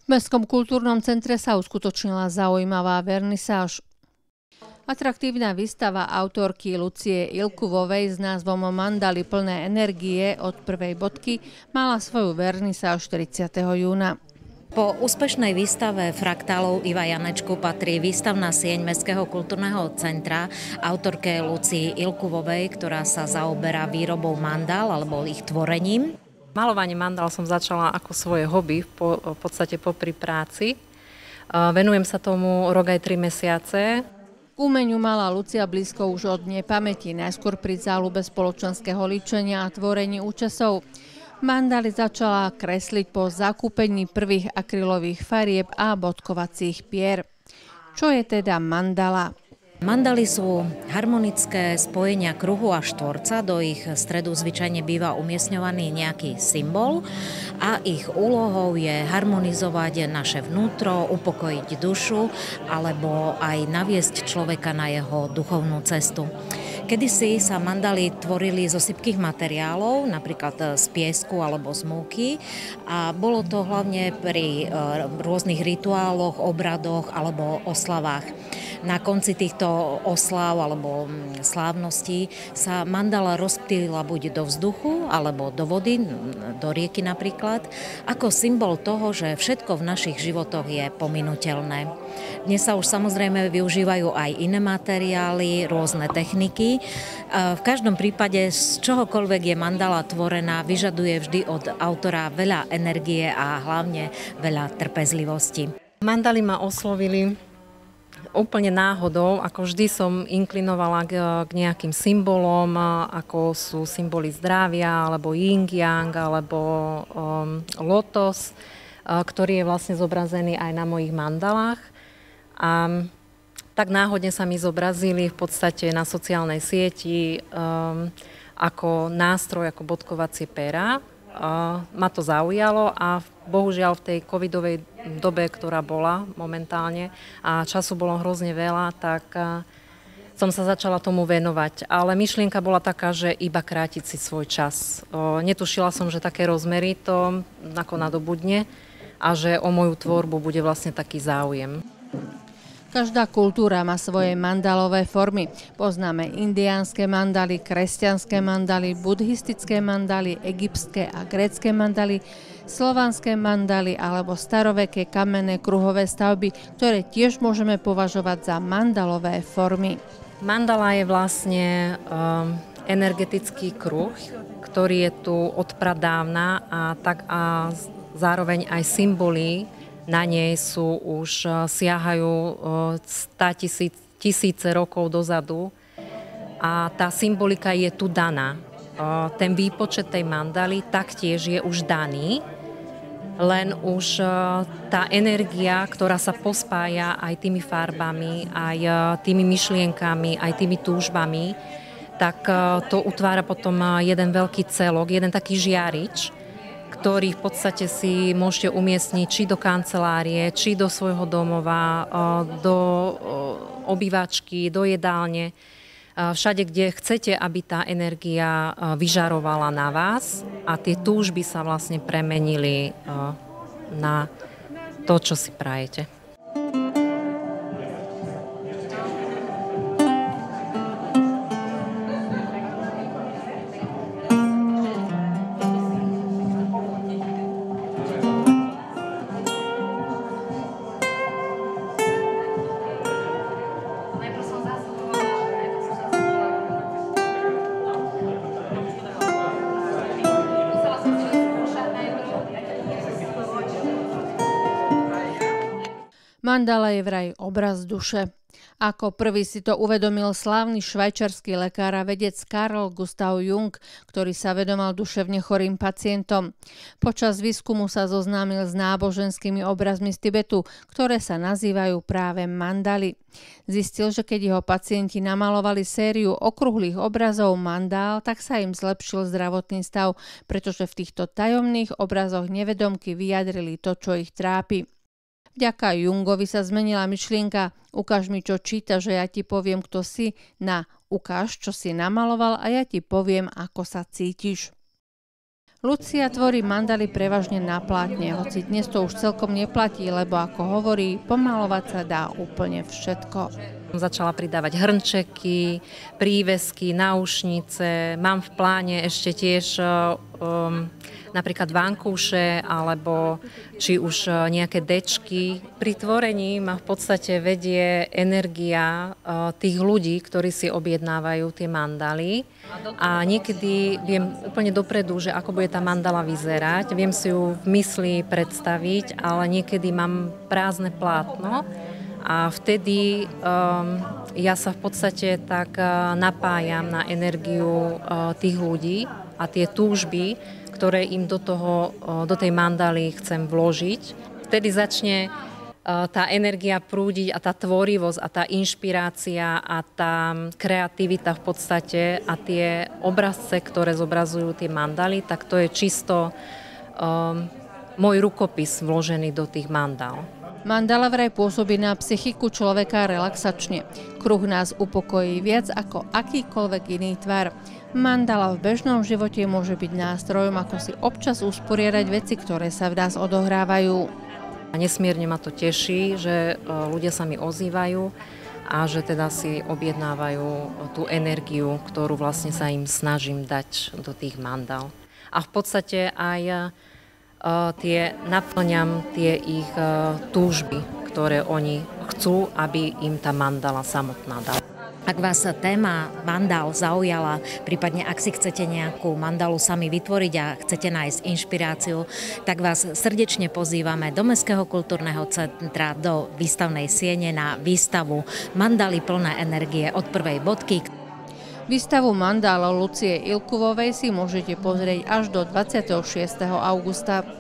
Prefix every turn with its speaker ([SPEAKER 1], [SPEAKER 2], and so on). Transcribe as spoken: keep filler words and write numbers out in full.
[SPEAKER 1] V Mestskom kultúrnom centre sa uskutočnila zaujímavá vernisáž. Atraktívna výstava autorky Lucie Ilkuvovej s názvom Mandaly plné energie od prvej bodky mala svoju vernisáž tridsiateho júna.
[SPEAKER 2] Po úspešnej výstave fraktálov Iva Janečku patrí výstavná sieň Mestského kultúrneho centra autorke Lucii Ilkuvovej, ktorá sa zaoberá výrobou mandál alebo ich tvorením.
[SPEAKER 3] Malovanie mandál som začala ako svoje hobby, po, v podstate popri práci. Venujem sa tomu rok aj tri mesiace.
[SPEAKER 1] K umeniu mala Lucia blízko už od nepamäti, najskôr pri záľube spoločenského líčenia a tvorení účesov. Mandaly začala kresliť po zakúpení prvých akrylových farieb a bodkovacích pier. Čo je teda mandala?
[SPEAKER 2] Mandaly sú harmonické spojenia kruhu a štvorca, do ich stredu zvyčajne býva umiestňovaný nejaký symbol a ich úlohou je harmonizovať naše vnútro, upokojiť dušu alebo aj naviesť človeka na jeho duchovnú cestu. Kedysi sa mandaly tvorili zo sypkých materiálov, napríklad z piesku alebo z múky, a bolo to hlavne pri rôznych rituáloch, obradoch alebo oslavách. Na konci týchto oslav alebo slávností sa mandala rozptýlila buď do vzduchu alebo do vody, do rieky napríklad, ako symbol toho, že všetko v našich životoch je pominuteľné. Dnes sa už samozrejme využívajú aj iné materiály, rôzne techniky. V každom prípade z čohokoľvek je mandala tvorená, vyžaduje vždy od autora veľa energie a hlavne veľa trpezlivosti.
[SPEAKER 3] Mandaly ma oslovili úplne náhodou, ako vždy som inklinovala k, k nejakým symbolom, ako sú symboly zdravia, alebo yin-yang, alebo um, lotos, ktorý je vlastne zobrazený aj na mojich mandalách. A tak náhodne sa mi zobrazili v podstate na sociálnej sieti um, ako nástroj, ako bodkovacie pera. Uh, ma to zaujalo a bohužiaľ v tej covidovej dobe, ktorá bola momentálne a času bolo hrozne veľa, tak uh, som sa začala tomu venovať. Ale myšlienka bola taká, že iba krátiť si svoj čas. Uh, netušila som, že také rozmery to ako nadobudne a že o moju tvorbu bude vlastne taký záujem.
[SPEAKER 1] Každá kultúra má svoje mandalové formy. Poznáme indiánske mandaly, kresťanské mandaly, buddhistické mandaly, egyptské a grécke mandaly, slovanské mandaly alebo staroveké kamenné kruhové stavby, ktoré tiež môžeme považovať za mandalové formy.
[SPEAKER 3] Mandala je vlastne um, energetický kruh, ktorý je tu od pradávna a, tak, a zároveň aj symboly na nej sú už siahajú stá tisíc, tisíce rokov dozadu a tá symbolika je tu daná. Ten výpočet tej mandaly taktiež je už daný, len už tá energia, ktorá sa pospája aj tými farbami, aj tými myšlienkami, aj tými túžbami, tak to utvára potom jeden veľký celok, jeden taký žiarič, ktorý v podstate si môžete umiestniť či do kancelárie, či do svojho domova, do obývačky, do jedálne, všade, kde chcete, aby tá energia vyžarovala na vás a tie túžby sa vlastne premenili na to, čo si prajete.
[SPEAKER 1] Mandala je vraj obraz duše. Ako prvý si to uvedomil slávny švajčiarsky lekár a vedec Carl Gustav Jung, ktorý sa vedomal duševne chorým pacientom. Počas výskumu sa zoznámil s náboženskými obrazmi z Tibetu, ktoré sa nazývajú práve mandaly. Zistil, že keď jeho pacienti namalovali sériu okrúhlych obrazov mandál, tak sa im zlepšil zdravotný stav, pretože v týchto tajomných obrazoch nevedomky vyjadrili to, čo ich trápi. Vďaka Jungovi sa zmenila myšlienka ukáž mi, čo číta, že ja ti poviem, kto si, na ukáž, čo si namaloval a ja ti poviem, ako sa cítiš. Lucia tvorí mandaly prevažne na plátne, hoci dnes to už celkom neplatí, lebo ako hovorí, pomalovať sa dá úplne všetko.
[SPEAKER 3] Začala pridávať hrnčeky, prívesky, náušnice. Mám v pláne ešte tiež um, napríklad vankúše alebo či už nejaké dečky. Pri tvorení ma v podstate vedie energia uh, tých ľudí, ktorí si objednávajú tie mandaly. A niekedy viem úplne dopredu, že ako bude tá mandala vyzerať. Viem si ju v mysli predstaviť, ale niekedy mám prázdne plátno. A vtedy um, ja sa v podstate tak uh, napájam na energiu uh, tých ľudí a tie túžby, ktoré im do, toho, uh, do tej mandaly chcem vložiť. Vtedy začne uh, tá energia prúdiť a tá tvorivosť a tá inšpirácia a tá kreativita v podstate a tie obrazce, ktoré zobrazujú tie mandaly, tak to je čisto um, môj rukopis vložený do tých mandál.
[SPEAKER 1] Mandala vraj pôsobí na psychiku človeka relaxačne. Kruh nás upokojí viac ako akýkoľvek iný tvar. Mandala v bežnom živote môže byť nástrojom, ako si občas usporiadať veci, ktoré sa v nás odohrávajú.
[SPEAKER 3] Nesmierne ma to teší, že ľudia sa mi ozývajú a že teda si objednávajú tú energiu, ktorú vlastne sa im snažím dať do tých mandál. A v podstate aj Uh, tie naplňam tie ich uh, túžby, ktoré oni chcú, aby im tá mandala samotná dala.
[SPEAKER 2] Ak vás téma mandál zaujala, prípadne ak si chcete nejakú mandalu sami vytvoriť a chcete nájsť inšpiráciu, tak vás srdečne pozývame do Mestského kultúrneho centra, do výstavnej siene na výstavu Mandaly plné energie od prvej bodky.
[SPEAKER 1] Výstavu mandálov Lucie Ilkuvovej si môžete pozrieť až do dvadsiateho šiesteho augusta.